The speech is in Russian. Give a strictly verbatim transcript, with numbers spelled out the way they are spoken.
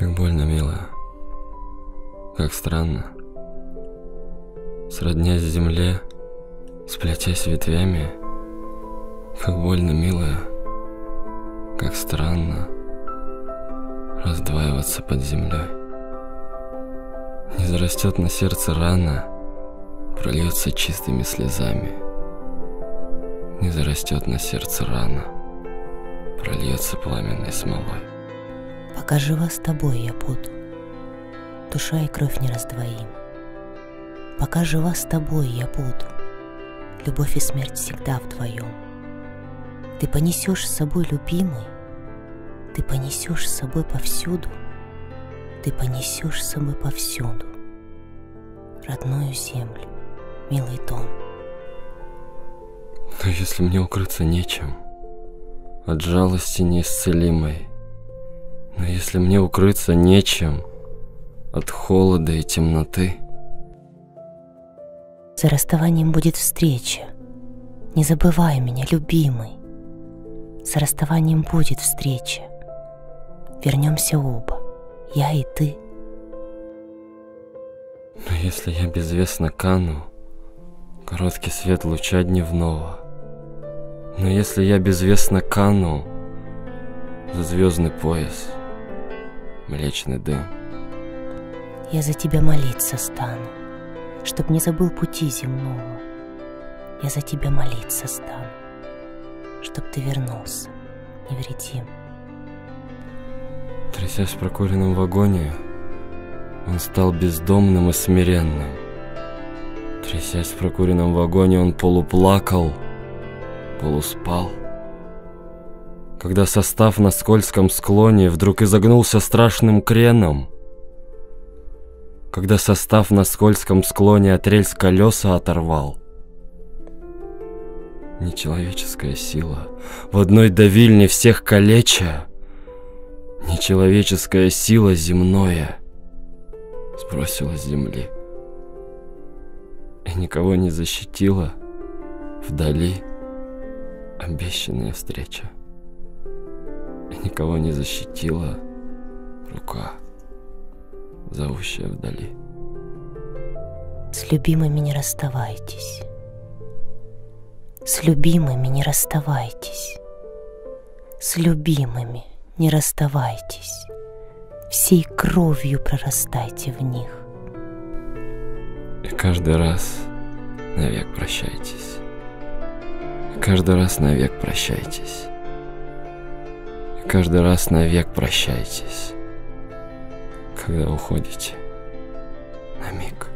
Как больно, милая. Как странно. Сроднясь земле, сплетясь ветвями. Как больно, милая. Как странно раздваиваться под землей. Не зарастет на сердце рана, прольется чистыми слезами. Не зарастет на сердце рана, прольется пламенной смолой. Пока жива с тобой я буду, душа и кровь не раздвоим. Пока жива с тобой я буду, любовь и смерть всегда вдвоем. Ты понесешь с собой, любимый, ты понесешь с собой повсюду, ты понесешь с собой повсюду родную землю, милый дом. Но если мне укрыться нечем от жалости неисцелимой, но если мне укрыться нечем от холода и темноты, за расставанием будет встреча, не забывай меня, любимый. За расставанием будет встреча, вернемся оба, я и ты. Но если я безвестно кану, короткий свет луча дневного, но если я безвестно кану за звездный пояс, млечный дым, я за тебя молиться стану, чтоб не забыл пути земного. Я за тебя молиться стану, чтоб ты вернулся невредим. Трясясь в прокуренном вагоне, он стал бездомным и смиренным. Трясясь в прокуренном вагоне, он полуплакал, полуспал. Когда состав на скользком склоне вдруг изогнулся страшным креном, когда состав на скользком склоне от рельс колеса оторвал, нечеловеческая сила в одной давильне всех калеча, нечеловеческая сила земное сбросила с земли и никого не защитила вдали обещанная встреча, и никого не защитила рука, зовущая вдали. С любимыми не расставайтесь, с любимыми не расставайтесь, с любимыми не расставайтесь, всей кровью прорастайте в них. И каждый раз навек прощайтесь, и каждый раз навек прощайтесь, и каждый раз навек прощайтесь, когда уходите на миг.